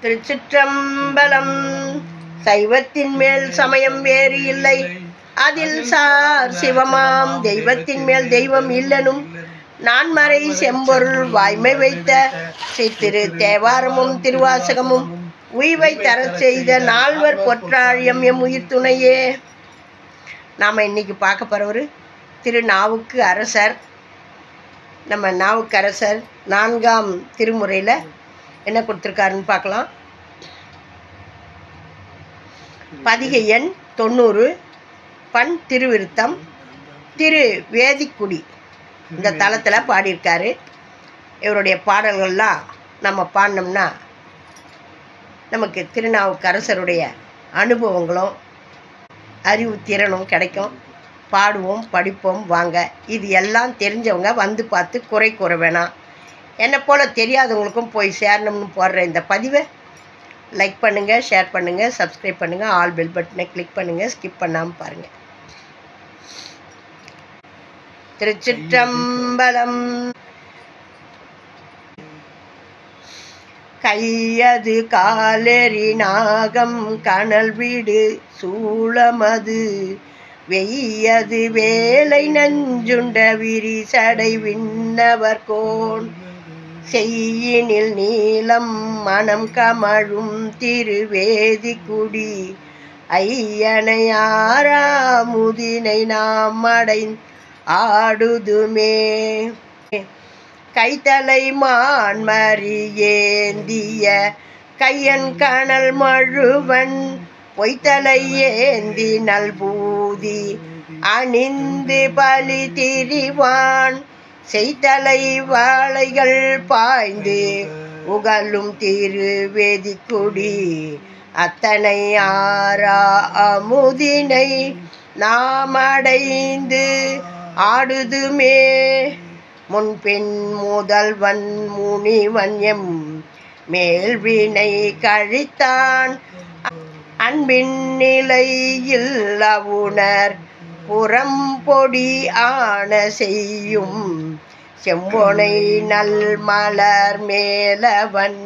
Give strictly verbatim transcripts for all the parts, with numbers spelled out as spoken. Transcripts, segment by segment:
திருச்சிற்றம்பலம். சைவத்தின் மேல் சமயம் வேறு இல்லை, அதில் சார் சிவமாம் தெய்வத்தின் மேல் தெய்வம் இல்லனும் நான்மறை செம்பொருள் வாய்மை வைத்த சித்திரு தேவாரமும் திருவாசகமும் உய்வை தர செய்த நால்வர் பொற்றாழியம் எம் உயிர் துணையே. நாம் இன்னைக்கு பார்க்க போகிறவர் திரு நாவுக்கு அரசர். நம்ம நாவுக்கு அரசர் நான்காம் திருமுறையில் என்ன கொடுத்துருக்காருன்னு பார்க்கலாம். பதிகை எண் தொண்ணூறு, பண் திருவிருத்தம், திரு வேதிக்குடி இந்த தளத்தில் பாடியிருக்காரு. இவருடைய பாடல்கள்லாம் நம்ம பாடினோம்னா நமக்கு திருநாவுக்கரசருடைய அனுபவங்களும் அறிவு திறனும் கிடைக்கும். பாடுவோம், படிப்போம் வாங்க. இது எல்லாம் தெரிஞ்சவங்க வந்து பார்த்து குறை கூற வேணாம். என்னை போல் தெரியாதவங்களுக்கும் போய் சேரணும்னு போடுற இந்த பதிவை லைக் பண்ணுங்கள், ஷேர் பண்ணுங்கள், சப்ஸ்கிரைப் பண்ணுங்கள், ஆல் பெல் பட்டனை கிளிக் பண்ணுங்கள், ஸ்கிப் பண்ணாமல் பாருங்கள். திருச்சிற்றம்பலம். கையது காலெறி நாகம் கனல் வீடு சூளமது வெய்யது வேலை நஞ்சுண்ட விரிசடை விண்ணவர்கோன் செய்யினில் நீலம் மனம் கமழும் திருவேதிக்குடி ஐயனையாராமுதினை நாம் அடை ஆடுதுமே. கைத்தலை மான்மறி ஏந்திய கையன் கனல் மழுவன் பொய்த்தலை ஏந்தி நல்பூதி அணிந்து பலி திரிவான் செய்தலை வாழைகள் பாய்ந்து உகலும் திருவேதிக்குடி அத்தனை ஆரா அமுதினை நாம் அடைந்து ஆடுதுமே. முன்பின் முதல்வன் முனிவன் எம் மேல்வினை கழித்தான் அன்பின் நிலையில் அவுணர் புறம்பொடி ஆன செய்யும் செம்பொனை நல் மலர் மேலவன்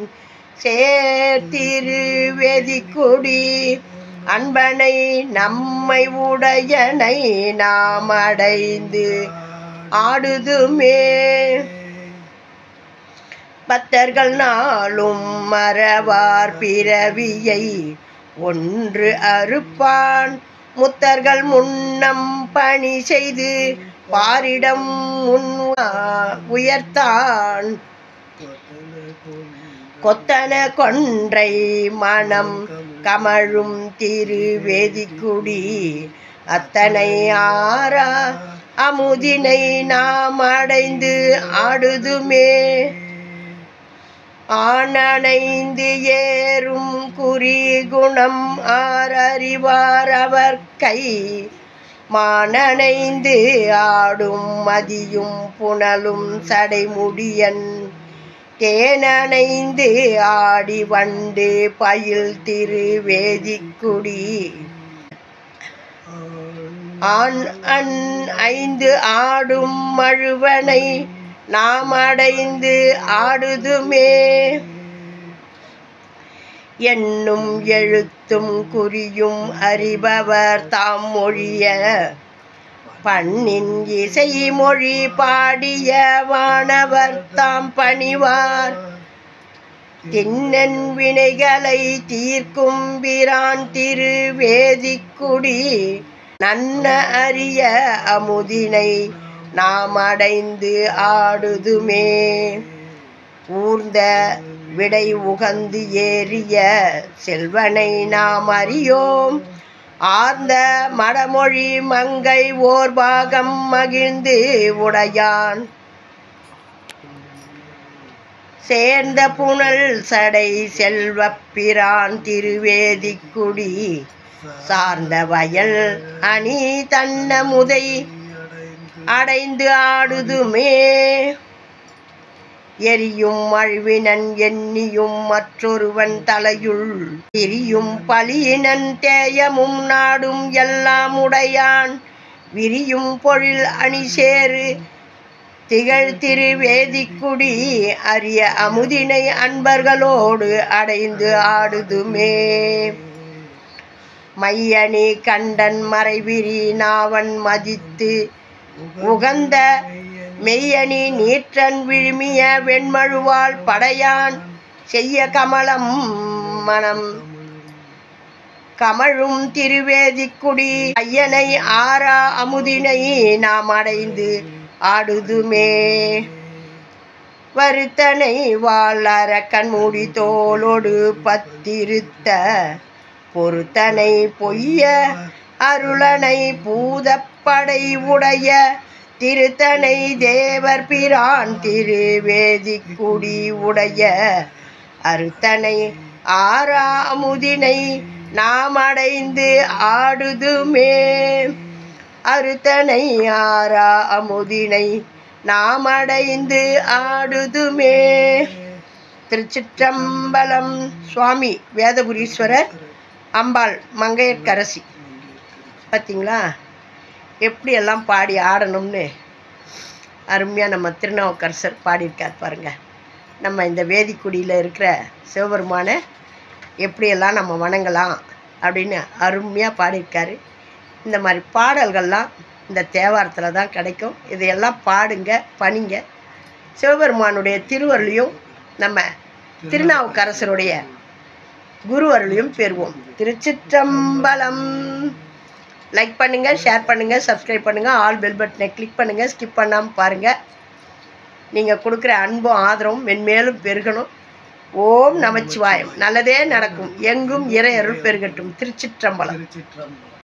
சேர்த்திருவேதிக்குடி அன்பனை நம்மை உடையனை நாம் அடைந்து ஆடுதுமே. பத்தர்கள் நாளும் மறவார் பிறவியை ஒன்று அறுப்பான் முத்தர்கள் முன்னம் பணி செய்து பாரிடம் முன் உயர்த்தான் கொத்தன கொன்றை மனம் கமழும் திருவேதிக்குடி அத்தனை ஆரா அமுதினை நாம் அடைந்து ஆடுதுமே. ஆனணைந்து ஏறும் குறிகுணம் ஆரறிவார் அவர் கை மானணைந்து ஆடும் மதியும் புனலும் சடைமுடியன் தேனணைந்து ஆடி வண்டு பயில் திருவேதிக்குடி ஆண் அன் ஐந்து ஆடும் மழுவனை நாம் அடைந்து ஆடுதுமே. என்னும் எழுத்தும் குறியும் அறிபவர் தாம் மொழிய பண்ணின் இசை மொழி பாடிய வானவர் தாம் பணிவார் திண்ணன் வினைகளை தீர்க்கும் பிரான் திருவேதிக்குடி நன்ன அரிய அமுதினை நாம் அடைந்து ஆடுதுமே. ஊர்ந்த விடை உகந்து ஏறிய செல்வனை நாம் அறியோம் ஆர்ந்த மடமொழி மங்கை ஓர் பாகம் மகிழ்ந்து உடையான் சேர்ந்த புனல் சடை செல்வப்பிரான் திருவேதிக்குடி சார்ந்த வயல் அணி தன்ன முதை அடைந்து ஆடுதுமே. எரியும் அழிவினன் எண்ணியும் மற்றொருவன் தலையுள் திரியும் பலியினன் தேயமும் நாடும் எல்லாம் உடையான் விரியும் பொழில் அணி சேரு திகழ் திருவேதிக்குடி அரிய அமுதினை அன்பர்களோடு அடைந்து ஆடுதுமே. மையணி கண்டன் மறைவிரி நாவன் மதித்து உகந்த மெய்யணி நீற்றன் விழுமிய வெண்மழுவாள் படையான் செய்ய கமலம் மனம் கமழும் திருவேதிக்குடி ஐயனை ஆரா அமுதினை நாம் அடைந்து ஆடுதுமே. வருத்தனை வாழற கண்மூடி தோளோடு பத்திருத்த பொருத்தனை பொய்ய அருளனை பூதப்படை உடைய திருத்தனை தேவர் பிரான் திருவேதிக்குடி உடைய அறுத்தனை ஆரா அமுதினை நாம் அடைந்து ஆடுதுமே. அறுத்தனை ஆரா அமுதினை நாம் அடைந்து ஆடுதுமே. திருச்சிற்றம்பலம். சுவாமி வேதபுரீஸ்வரர், அம்பாள் மங்கையர்க்கரசி. பார்த்தீங்களா எப்படி எல்லாம் பாடி ஆடணும்னு அருமையாக நம்ம திருநாவுக்கரசர் பாடியிருக்கார் பாருங்கள். நம்ம இந்த வேதிக்குடியில் இருக்கிற சிவபெருமானை எப்படியெல்லாம் நம்ம வணங்கலாம் அப்படின்னு அருமையாக பாடியிருக்காரு. இந்த மாதிரி பாடல்கள்லாம் இந்த தேவாரத்தில் தான் கிடைக்கும். இதையெல்லாம் பாடுங்க, பணிங்க. சிவபெருமானுடைய திருவருளையும் நம்ம திருநாவுக்கரசருடைய குருவருளையும் பெறுவோம். திருச்சிற்றம்பலம். லைக் பண்ணுங்கள், ஷேர் பண்ணுங்கள், சப்ஸ்கிரைப் பண்ணுங்கள், ஆல் பெல் பட்டனை கிளிக் பண்ணுங்கள். ஸ்கிப் பண்ணாமல் பாருங்கள். நீங்கள் கொடுக்குற அன்பும் ஆதரவும் மென்மேலும் பெருகணும். ஓம் நமச்சிவாயம். நல்லதே நடக்கும். எங்கும் இறை அருள் பெருகட்டும். திருச்சிற்றம்பலம்.